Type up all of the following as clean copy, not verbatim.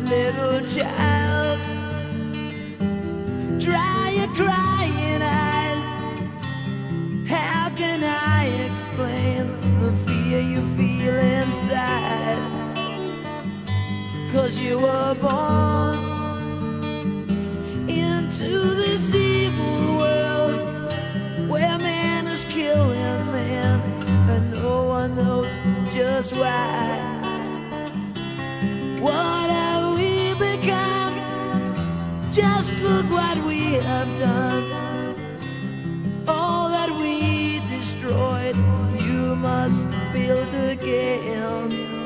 Little child, dry your crying eyes. How can I explain the fear you feel inside? 'Cause you were born into this evil world where man is killing man, and no one knows just why. What have we become? Just look what we have done. All that we destroyed, you must build again.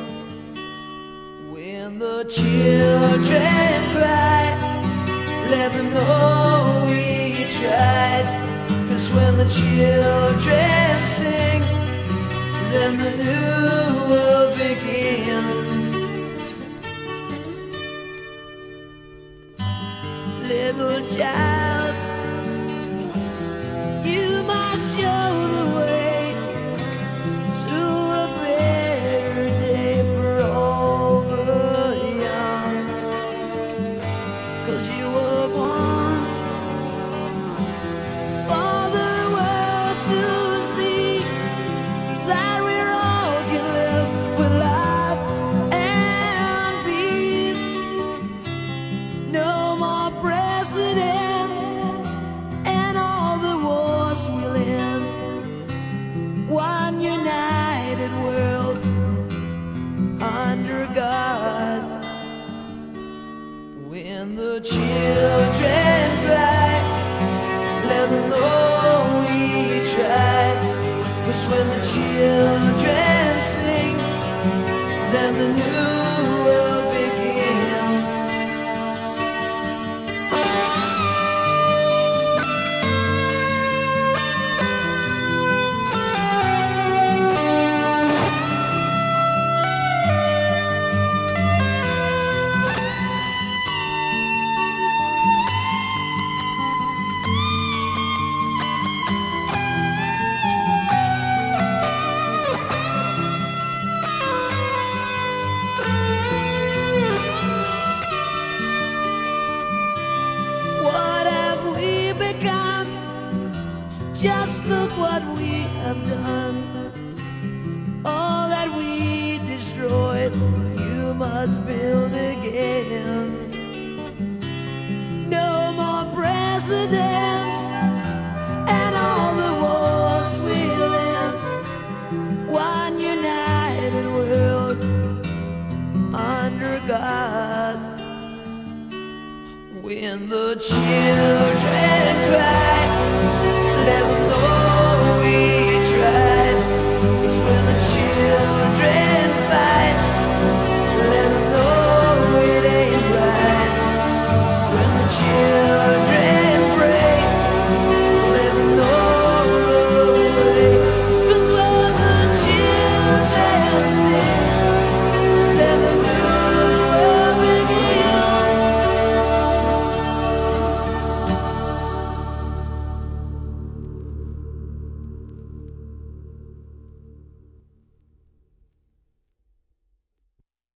When the children cry, let them know we tried. 'Cause when the children sing, then the new world begins. Little child, you must show the way to a better day for all the young. 'Cause you were born for the world to see that we all can live with love and peace. No more presidents and all the wars we'll end. One united world under God. When the children cry, let them know we tried. 'Cause when the children sing, then the new world begins. What have we become? Just look what we have done. All that we destroyed, you must build again. No more presidents and all the wars we'll end. One united world under God. When the children